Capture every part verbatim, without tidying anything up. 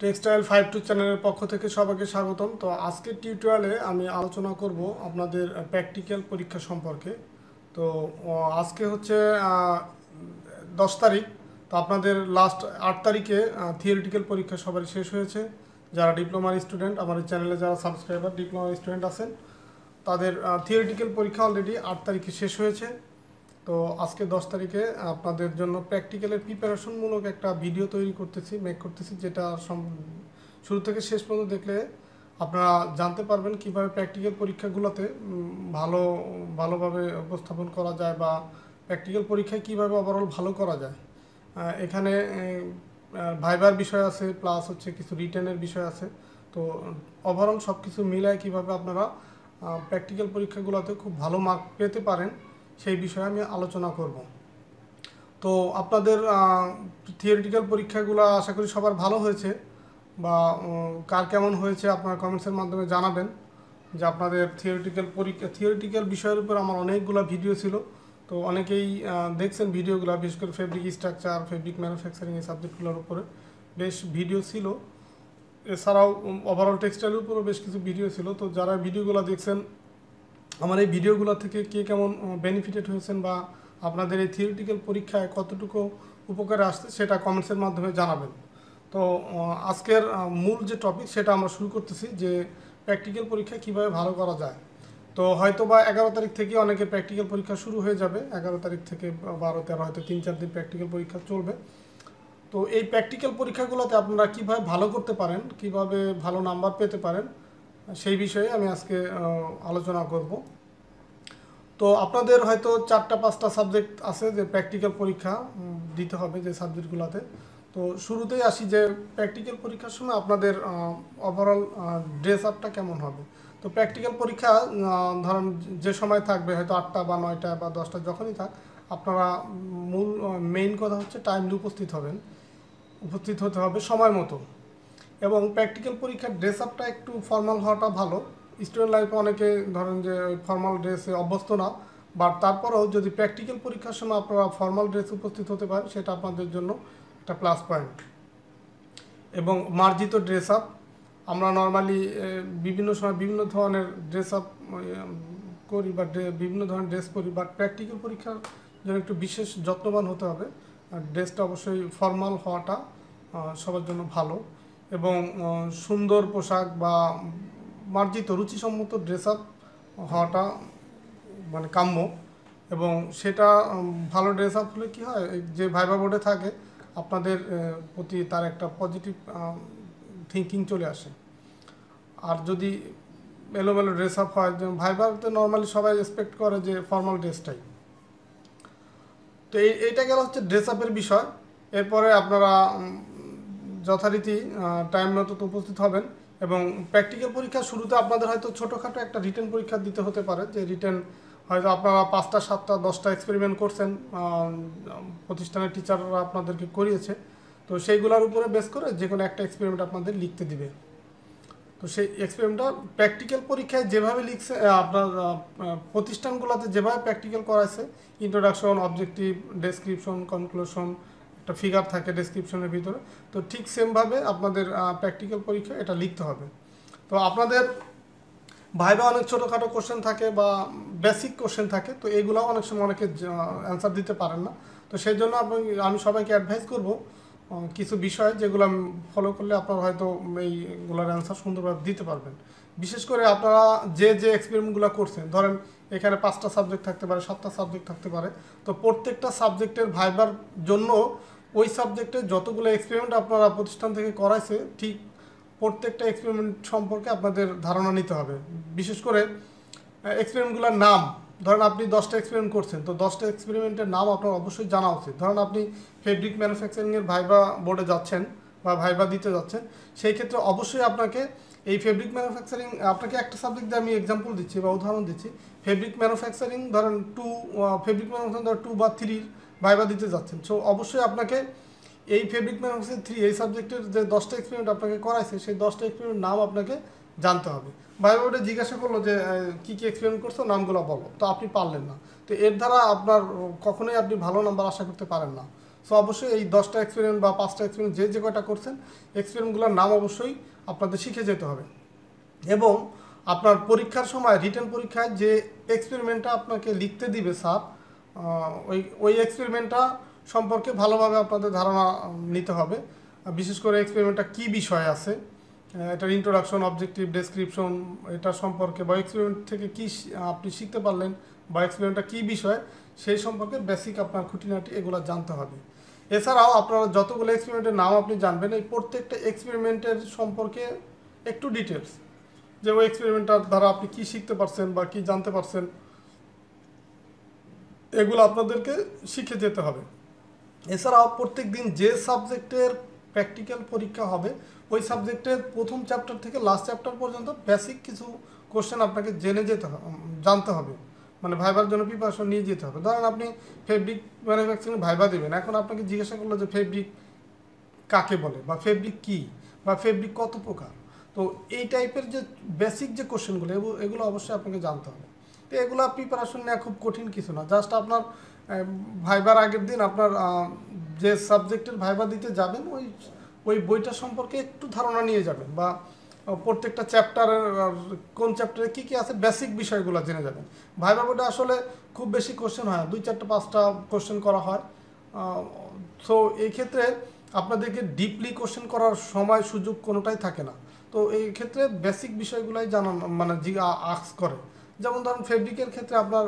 Textile five two চ্যানেলের পক্ষ থেকে সবাইকে স্বাগতম। তো আজকের টিউটোরিয়ালে আমি আলোচনা করব আপনাদের প্র্যাকটিক্যাল পরীক্ষা সম্পর্কে। তো আজকে হচ্ছে দশ তারিখ। তো আপনাদের লাস্ট আট তারিখে থিওরিটিক্যাল পরীক্ষা সবারই শেষ হয়েছে। যারা ডিপ্লোমার স্টুডেন্ট, আমাদের চ্যানেলে যারা সাবস্ক্রাইবার ডিপ্লোমার স্টুডেন্ট আছেন, তাদের থিওরিটিক্যাল পরীক্ষা অলরেডি আট তারিখে শেষ হয়েছে। তো আজকে দশ তারিখে আপনাদের জন্য প্র্যাকটিক্যালের প্রিপারেশনমূলক একটা ভিডিও তৈরি করতেছি মেক করতেছি যেটা শুরু থেকে শেষ পর্যন্ত দেখলে আপনারা জানতে পারবেন কিভাবে প্র্যাকটিক্যাল পরীক্ষাগুলোতে ভালো ভালোভাবে উপস্থাপন করা যায় বা প্র্যাকটিক্যাল পরীক্ষায় কিভাবে ওভারঅল ভালো করা যায়। এখানে ভাইবার বিষয় আছে, প্লাস হচ্ছে কিছু রিটেনের বিষয় আছে। তো ওভারঅল সব কিছু মিলায় কীভাবে আপনারা প্র্যাকটিক্যাল পরীক্ষাগুলোতে খুব ভালো মার্ক পেতে পারেন সেই বিষয়ে আমি আলোচনা করব। তো আপনাদের থিওরিটিক্যাল পরীক্ষাগুলো আশা করি সবার ভালো হয়েছে, বা কার কেমন হয়েছে আপনারা কমেন্টসের মাধ্যমে জানাবেন যে আপনাদের থিওরিটিক্যাল পরীক্ষা থিওরিটিক্যাল বিষয়ের উপর আমার অনেকগুলো ভিডিও ছিল। তো অনেকেই দেখছেন ভিডিওগুলো, বিশেষ করে ফেব্রিক স্ট্রাকচার, ফেব্রিক ম্যানুফ্যাকচারিং এই সাবজেক্টগুলোর উপরে বেশ ভিডিও ছিল। এছাড়াও ওভারঅল টেক্সটাইলের উপরও বেশ কিছু ভিডিও ছিল। তো যারা ভিডিওগুলো দেখছেন, আমার এই ভিডিওগুলো থেকে কে কেমন বেনিফিটেড হয়েছেন বা আপনাদের এই থিওরিটিক্যাল পরীক্ষায় কতটুকু উপকারে আসছে সেটা কমেন্টসের মাধ্যমে জানাবেন। তো আজকের মূল যে টপিক সেটা আমরা শুরু করতেছি, যে প্র্যাকটিক্যাল পরীক্ষা কিভাবে ভালো করা যায়। তো হয়তো বা এগারো তারিখ থেকে অনেকে প্র্যাকটিক্যাল পরীক্ষা শুরু হয়ে যাবে। এগারো তারিখ থেকে বারো তেরো হয়তো তিন চার দিন প্র্যাকটিক্যাল পরীক্ষা চলবে। তো এই প্র্যাকটিক্যাল পরীক্ষাগুলোতে আপনারা কীভাবে ভালো করতে পারেন, কিভাবে ভালো নাম্বার পেতে পারেন, সেই বিষয়ে আমি আজকে আলোচনা করব। তো আপনাদের হয়তো চারটা পাঁচটা সাবজেক্ট আছে যে প্র্যাকটিক্যাল পরীক্ষা দিতে হবে যে সাবজেক্টগুলোতে। তো শুরুতেই আসি যে প্র্যাকটিক্যাল পরীক্ষার সময় আপনাদের ওভারঅল ড্রেস আপটা কেমন হবে। তো প্র্যাকটিক্যাল পরীক্ষা ধরেন যে সময় থাকবে, হয়তো আটটা বা নয়টা বা দশটা যখনই থাক, আপনারা মূল মেইন কথা হচ্ছে টাইমলি উপস্থিত হবেন, উপস্থিত হতে হবে সময় মতো। এবং প্র্যাকটিক্যাল পরীক্ষার ড্রেস আপটা একটু ফর্মাল হওয়াটা ভালো। স্টুডেন্ট লাইফে অনেকে ধরেন যে ওই ফর্মাল ড্রেসে অভ্যস্ত না, বাট তারপরেও যদি প্র্যাকটিক্যাল পরীক্ষার সময় আপনারা ফর্মাল ড্রেসে উপস্থিত হতে পারেন সেটা আপনাদের জন্য একটা প্লাস পয়েন্ট। এবং মার্জিত ড্রেস আপ, আমরা নর্মালি বিভিন্ন সময় বিভিন্ন ধরনের ড্রেস আপ করি বা বিভিন্ন ধরনের ড্রেস করি, বাট প্র্যাকটিক্যাল পরীক্ষার জন্য একটু বিশেষ যত্নবান হতে হবে। ড্রেসটা অবশ্যই ফর্মাল হওয়াটা সবার জন্য ভালো, এবং সুন্দর পোশাক বা মার্জিত রুচিসম্মত ড্রেস আপ হওয়াটা মানে কাম্য। এবং সেটা ভালো ড্রেস আপ হলে কী হয়, যে ভাইবা বোর্ডে থাকে আপনাদের প্রতি তার একটা পজিটিভ থিঙ্কিং চলে আসে। আর যদি এলোমেলো ড্রেস আপ হয়, যেমন ভাইবাতে নর্মালি সবাই এক্সপেক্ট করে যে ফর্মাল ড্রেসটাই। তো এই এইটা গেল হচ্ছে ড্রেস আপের বিষয়। এরপরে আপনারা যথারীতি টাইম মতো উপস্থিত হবেন। এবং প্র্যাকটিক্যাল পরীক্ষা শুরুতে আপনাদের হয়তো ছোটোখাটো একটা রিটেন পরীক্ষা দিতে হতে পারে, যে রিটেন হয়তো আপনারা পাঁচটা সাতটা দশটা এক্সপেরিমেন্ট করছেন, প্রতিষ্ঠানের টিচাররা আপনাদেরকে করিয়েছে। তো সেইগুলোর উপরে বেস করে যে কোনো একটা এক্সপেরিমেন্ট আপনাদের লিখতে দিবে। তো সেই এক্সপেরিমেন্টটা প্র্যাকটিক্যাল পরীক্ষায় যেভাবে লিখছে, আপনার প্রতিষ্ঠানগুলোতে যেভাবে প্র্যাকটিক্যাল করাইছে, ইন্ট্রোডাকশন, অবজেক্টিভ, ডেসক্রিপশন, কনক্লুশন, একটা ফিগার থাকে ডেসক্রিপশনের ভিতরে, তো ঠিক সেমভাবে আপনাদের প্র্যাকটিক্যাল পরীক্ষা এটা লিখতে হবে। তো আপনাদের ভাইবা অনেক ছোটোখাটো কোশ্চেন থাকে বা বেসিক কোশ্চেন থাকে, তো এইগুলো অনেক সময় অনেকে অ্যান্সার দিতে পারেন না। তো সেই জন্য আমি সবাইকে অ্যাডভাইস করব কিছু বিষয় যেগুলো ফলো করলে আপনারা হয়তো এইগুলোর অ্যান্সার সুন্দরভাবে দিতে পারবেন। বিশেষ করে আপনারা যে যে এক্সপেরিমেন্টগুলো করছেন, ধরেন এখানে পাঁচটা সাবজেক্ট থাকতে পারে, সাতটা সাবজেক্ট থাকতে পারে। তো প্রত্যেকটা সাবজেক্টের ভাইবার জন্য ওই সাবজেক্টে যতগুলো এক্সপেরিমেন্ট আপনারা প্রতিষ্ঠান থেকে করাইছে, ঠিক প্রত্যেকটা এক্সপেরিমেন্ট সম্পর্কে আপনাদের ধারণা নিতে হবে। বিশেষ করে এক্সপেরিমেন্টগুলোর নাম, ধরেন আপনি দশটা এক্সপেরিমেন্ট করছেন, তো দশটা এক্সপেরিমেন্টের নাম আপনার অবশ্যই জানা উচিত। ধরেন আপনি ফেব্রিক ম্যানুফ্যাকচারিংয়ের ভাইবা বোর্ডে যাচ্ছেন বা ভাইবা দিতে যাচ্ছেন, সেই ক্ষেত্রে অবশ্যই আপনাকে এই ফেব্রিক ম্যানুফ্যাকচারিং, আপনাকে একটা সাবজেক্ট দিয়ে আমি এক্সাম্পল দিচ্ছি বা উদাহরণ দিচ্ছি। ফেব্রিক ম্যানুফ্যাকচারিং ধরেন টু ফেব্রিক ম্যানুফ্যাকচারিং ধরেন টু বা থ্রির ভাইবা দিতে যাচ্ছেন। সো অবশ্যই আপনাকে এই ফেব্রিক ম্যানুফ্যাকচারিং থ্রি এই সাবজেক্টের যে দশটা এক্সপেরিমেন্ট আপনাকে করাইছে, সেই দশটা এক্সপেরিমেন্ট নাম আপনাকে জানতে হবে। ভাইবা বোর্ডে জিজ্ঞাসা করলো যে কী কী এক্সপেরিমেন্ট করছো, নামগুলো বলো, তো আপনি পারলেন না, তো এর দ্বারা আপনার কখনোই আপনি ভালো নাম্বার আশা করতে পারেন না। সো অবশ্যই এই দশটা এক্সপেরিমেন্ট বা পাঁচটা এক্সপেরিমেন্ট যে যে কয়টা করছেন এক্সপেরিমেন্টগুলোর নাম অবশ্যই আপনাদের শিখে যেতে হবে। এবং আপনার পরীক্ষার সময় রিটেন পরীক্ষায় যে এক্সপেরিমেন্টটা আপনাকে লিখতে দিবে স্যার, ওই ওই এক্সপেরিমেন্টটা সম্পর্কে ভালোভাবে আপনাদের ধারণা নিতে হবে। বিশেষ করে এক্সপেরিমেন্টটা কী বিষয় আছে, এটার ইন্ট্রোডাকশন, অবজেক্টিভ, ডেসক্রিপশন, এটা সম্পর্কে বা এক্সপেরিমেন্ট থেকে কী আপনি শিখতে পারলেন বা এক্সপেরিমেন্টটা কী বিষয় সেই সম্পর্কে বেসিক আপনার খুঁটিনাটি এগুলো জানতে হবে। এছাড়াও আপনারা যতগুলো এক্সপেরিমেন্টের নাম আপনি জানবেন, এই প্রত্যেকটা এক্সপেরিমেন্টের সম্পর্কে একটু ডিটেলস, যে ওই এক্সপেরিমেন্টটার দ্বারা আপনি কী শিখতে পারছেন বা কী জানতে পারছেন, এগুলো আপনাদেরকে শিখে যেতে হবে। এছাড়াও প্রত্যেক দিন যে সাবজেক্টের প্র্যাকটিক্যাল পরীক্ষা হবে ওই সাবজেক্টের প্রথম চ্যাপ্টার থেকে লাস্ট চ্যাপ্টার পর্যন্ত বেসিক কিছু কোশ্চেন আপনাকে জেনে যেতে হবে, জানতে হবে, মানে ভাইবার জন্য প্রিপারেশন নিয়ে যেতে হবে। ধরেন আপনি ফেব্রিক ম্যানুফ্যাকচারিং ভাইবা দেবেন, এখন আপনাকে জিজ্ঞাসা করলো যে ফেব্রিক কাকে বলে বা ফেব্রিক কী বা ফেব্রিক কত প্রকার, তো এই টাইপের যে বেসিক যে কোশ্চেনগুলো এগুলো অবশ্যই আপনাকে জানতে হবে। তো এগুলো প্রিপারেশন নেওয়া খুব কঠিন কিছু না, জাস্ট আপনার ভাইবার আগের দিন আপনার যে সাবজেক্টের ভাইবা দিতে যাবেন ওই ওই বইটা সম্পর্কে একটু ধারণা নিয়ে যাবেন, বা প্রত্যেকটা চ্যাপ্টারের কোন চ্যাপ্টারে কী কী আছে বেসিক বিষয়গুলো জেনে যাবেন। ভাইবা বইটা আসলে খুব বেশি কোশ্চেন হয়, দুই চারটা পাঁচটা কোশ্চেন করা হয়। সো এই ক্ষেত্রে আপনাদেরকে ডিপলি কোশ্চেন করার সময় সুযোগ কোনোটাই থাকে না। তো এই ক্ষেত্রে বেসিক বিষয়গুলোই জানান মানে জি আক্স করে। যেমন ধরুন ফেব্রিকের ক্ষেত্রে আপনার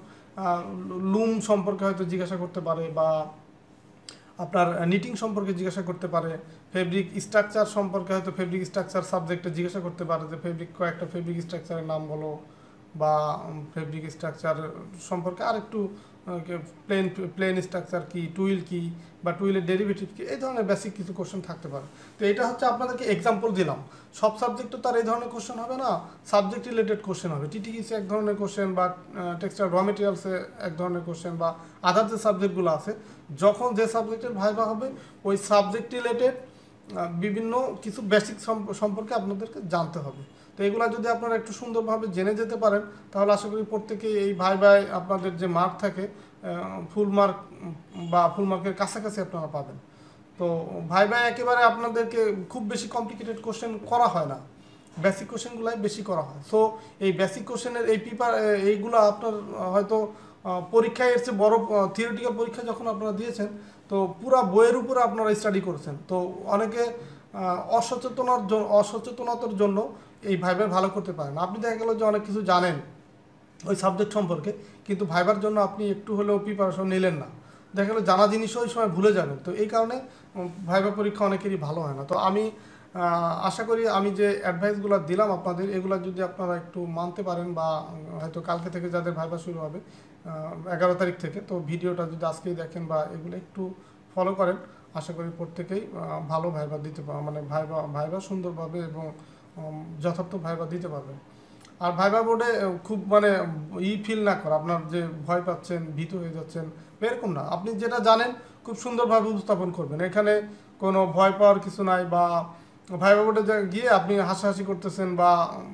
লুম সম্পর্কে হয়তো জিজ্ঞাসা করতে পারে, বা আপনার নিটিং সম্পর্কে জিজ্ঞাসা করতে পারে, ফেব্রিক স্ট্রাকচার সম্পর্কে হয়তো ফেব্রিক স্ট্রাকচার সাবজেক্টে জিজ্ঞাসা করতে পারে যে ফেব্রিক কয়েকটা ফেব্রিক স্ট্রাকচারের নাম বলো, বা ফেব্রিক স্ট্রাকচার সম্পর্কে আরেকটু প্লেন প্লেন স্ট্রাকচার কি, টুইল কি বা টুইলের ডেরিভেটিভ কি, এই ধরনের বেসিক কিছু কোশ্চেন থাকতে পারে। তো এটা হচ্ছে আপনাদেরকে এক্সাম্পল দিলাম, সব সাবজেক্টে তার এই ধরনের কোশ্চেন হবে না, সাবজেক্ট রিলেটেড কোশ্চেন হবে। টিটিকিসে এক ধরনের কোশ্চেন, বা টেক্সটাইল র মেটেরিয়ালসে এক ধরনের কোশ্চেন, বা আদার যে সাবজেক্টগুলো আছে যখন যে সাবজেক্টের ভাইবা হবে ওই সাবজেক্ট রিলেটেড বিভিন্ন কিছু বেসিক সম্পর্কে আপনাদেরকে জানতে হবে। তো এগুলো যদি আপনারা একটু সুন্দরভাবে জেনে যেতে পারেন তাহলে আশা করি প্রত্যেকেই এই ভাইবায় আপনাদের যে মার্ক থাকে ফুল মার্ক বা ফুল মার্কের কাছাকাছি আপনারা পাবেন। তো ভাইবায় একেবারে আপনাদেরকে খুব বেশি কমপ্লিকেটেড কোশ্চেন করা হয় না, বেসিক কোশ্চেনগুলাই বেশি করা হয়। সো এই বেসিক কোশ্চেনের এই পেপার এইগুলো আপনার হয়তো পরীক্ষায় এসে বড় থিওরিটিক্যাল পরীক্ষা যখন আপনারা দিয়েছেন তো পুরা বইয়ের উপরে আপনারা স্টাডি করেছেন, তো অনেকে অসচেতনার জন্য অসচেতনতার জন্য এই ভাইবার ভালো করতে পারেন। আপনি দেখা গেল যে অনেক কিছু জানেন ওই সাবজেক্ট সম্পর্কে, কিন্তু ভাইবার জন্য আপনি একটু হলেও প্রিপারেশন নিলেন না, দেখা গেলো জানা জিনিসও ওই সময় ভুলে যাবেন। তো এই কারণে ভাইবা পরীক্ষা অনেকেরই ভালো হয় না। তো আমি আশা করি আমি যে অ্যাডভাইসগুলো দিলাম আপনাদের এগুলো যদি আপনারা একটু মানতে পারেন, বা হয়তো কালকে থেকে যাদের ভাইবা শুরু হবে এগারো তারিখ থেকে, তো ভিডিওটা যদি আজকেই দেখেন বা এগুলো একটু ফলো করেন আশা করি প্রত্যেকেই ভালো ভাইবা দিতে পারবে, মানে ভাইবা ভাইবা সুন্দরভাবে এবং যথার্থ ভাইবা দিতে পারবেন। আর ভাইবা বোর্ডে খুব মানে ই ফিল না করা, আপনার যে ভয় পাচ্ছেন, ভীত হয়ে যাচ্ছেন, এরকম না, আপনি যেটা জানেন খুব সুন্দরভাবে উপস্থাপন করবেন, এখানে কোনো ভয় পাওয়ার কিছু নাই। বা ভাইবা বোর্ডে গিয়ে আপনি হাসাহাসি করতেছেন বা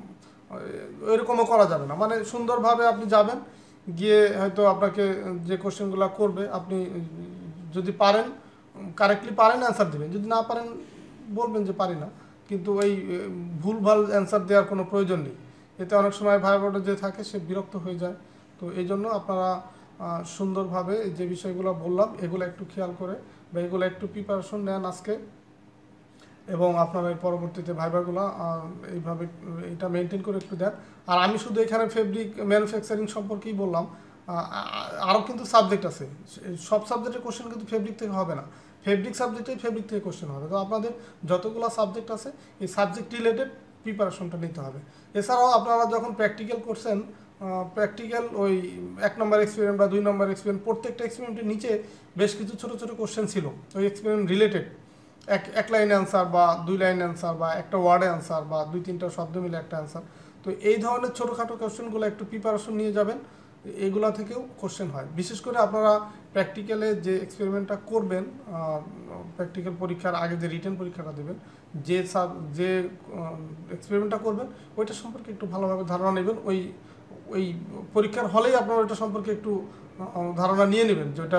এরকমও করা যাবে না, মানে সুন্দরভাবে আপনি যাবেন, গিয়ে হয়তো আপনাকে যে কোশ্চেনগুলো করবে আপনি যদি পারেন কারেক্টলি পারেন অ্যান্সার দেবেন, যদি না পারেন বলবেন যে পারি না, কিন্তু এই ভুলভাল অ্যান্সার দেওয়ার কোনো প্রয়োজন নেই, এতে অনেক সময় ভাইবা বোর্ডে যে থাকে সে বিরক্ত হয়ে যায়। তো এই জন্য আপনারা সুন্দরভাবে যে বিষয়গুলো বললাম এগুলো একটু খেয়াল করে বা এগুলো একটু প্রিপারেশন নেন আজকে, এবং আপনারা পরবর্তীতে ভাইবাগুলো এইভাবে এটা মেনটেন করে একটু দেন। আর আমি শুধু এখানে ফেব্রিক ম্যানুফ্যাকচারিং সম্পর্কেই বললাম, আরও কিন্তু সাবজেক্ট আছে, সব সাবজেক্টের কোশ্চেন কিন্তু ফেব্রিক থেকে হবে না, ফেব্রিক সাবজেক্টেই ফেব্রিক থেকে কোশ্চেন হবে। তো আপনাদের যতগুলো সাবজেক্ট আছে এই সাবজেক্ট রিলেটেড প্রিপারেশনটা নিতে হবে। এছাড়াও আপনারা যখন প্র্যাকটিক্যাল করছেন, প্র্যাকটিক্যাল ওই এক নম্বর এক্সপেরিমেন্ট বা দুই নম্বর এক্সপেরিমেন্ট প্রত্যেকটা এক্সপেরিমেন্টের নিচে বেশ কিছু ছোটো ছোটো কোশ্চেন ছিল ওই এক্সপেরিমেন্ট রিলেটেড, এক এক লাইন অ্যান্সার বা দুই লাইন অ্যান্সার বা একটা ওয়ার্ডে অ্যান্সার বা দুই তিনটা শব্দ মিলে একটা অ্যান্সার। তো এই ধরনের ছোটোখাটো কোশ্চেনগুলো একটু প্রিপারেশন নিয়ে যাবেন, এগুলা থেকেও কোশ্চেন হয়। বিশেষ করে আপনারা প্র্যাকটিক্যালে যে এক্সপেরিমেন্টটা করবেন, প্র্যাকটিক্যাল পরীক্ষার আগে যে রিটেন পরীক্ষাটা দেবেন, যে সাব যে এক্সপেরিমেন্টটা করবেন ওইটা সম্পর্কে একটু ভালোভাবে ধারণা নেবেন, ওই ওই পরীক্ষার হলেই আপনারা ওইটা সম্পর্কে একটু ধারণা নিয়ে নেবেন যে ওটার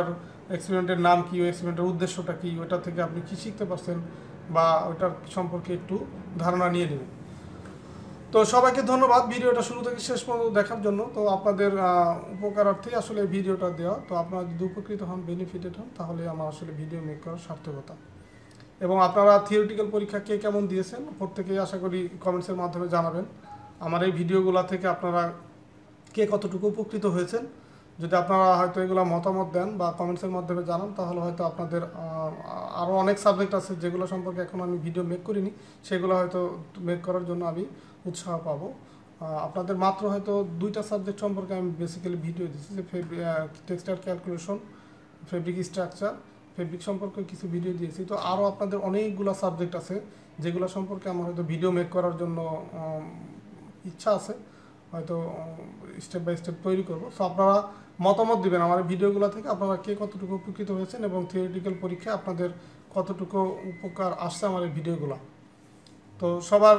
এক্সপেরিমেন্টের নাম কী, ওই এক্সপেরিমেন্টের উদ্দেশ্যটা কী, ওটা থেকে আপনি কী শিখতে পারছেন বা ওটার সম্পর্কে একটু ধারণা নিয়ে নেবেন। তো সবাইকে ধন্যবাদ ভিডিওটা শুরু থেকে শেষ পর্যন্ত দেখার জন্য। তো আপনাদের উপকারার্থেই আসলে ভিডিওটা দেওয়া। তো আপনারা যদি উপকৃত হন, বেনিফিটেড হন, তাহলে আমার আসলে ভিডিও মেক করার সার্থকতা। এবং আপনারা থিওরিটিক্যাল পরীক্ষা কে কেমন দিয়েছেন প্রত্যেকেই আশা করি কমেন্টসের মাধ্যমে জানাবেন। আমার এই ভিডিওগুলো থেকে আপনারা কে কতটুকু উপকৃত হয়েছেন, যদি আপনারা হয়তো এগুলো মতামত দেন বা কমেন্টসের মাধ্যমে জানান, তাহলে হয়তো আপনাদের আরও অনেক সাবজেক্ট আছে যেগুলো সম্পর্কে এখন আমি ভিডিও মেক করিনি, সেগুলো হয়তো মেক করার জন্য আমি উৎসাহ পাবো। আপনাদের মাত্র হয়তো দুইটা সাবজেক্ট সম্পর্কে আমি বেসিক্যালি ভিডিও দিচ্ছি, যে textile calculation, fabric structure, fabric সম্পর্কে কিছু ভিডিও দিয়েছি। তো আরও আপনাদের অনেকগুলো সাবজেক্ট আছে যেগুলো সম্পর্কে আমার হয়তো ভিডিও মেক করার জন্য ইচ্ছা আছে, হয়তো স্টেপ বাই স্টেপ তৈরি করবো। সো আপনারা মতামত দিবেন আমার ভিডিওগুলো থেকে, আপনারা কে কতটুকু উপকৃত হয়েছেন এবং থিওরিটিক্যাল পরীক্ষায় আপনাদের কতটুকু উপকার আসছে আমার এই ভিডিওগুলো। তো সবার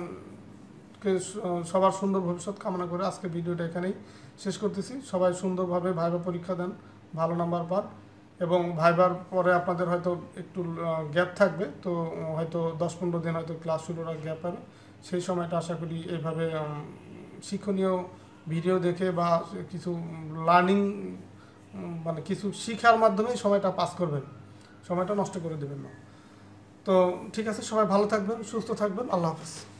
সবার সুন্দর ভবিষ্যৎ কামনা করে আজকে ভিডিওটা এখানেই শেষ করতেছি। সবাই সুন্দরভাবে ভাইবা পরীক্ষা দেন, ভালো নাম্বার পান, এবং ভাইবার পরে আপনাদের হয়তো একটু গ্যাপ থাকবে, তো হয়তো দশ পনেরো দিন হয়তো ক্লাস শুরুর আর গ্যাপ হবে। সেই সময়টা আশা করি এইভাবে শিক্ষণীয় ভিডিও দেখে বা কিছু লার্নিং মানে কিছু শিখার মাধ্যমে সময়টা পাস করবেন, সময়টা নষ্ট করে দেবেন না। তো ঠিক আছে, সবাই ভালো থাকবেন, সুস্থ থাকবেন, আল্লাহ হাফেজ।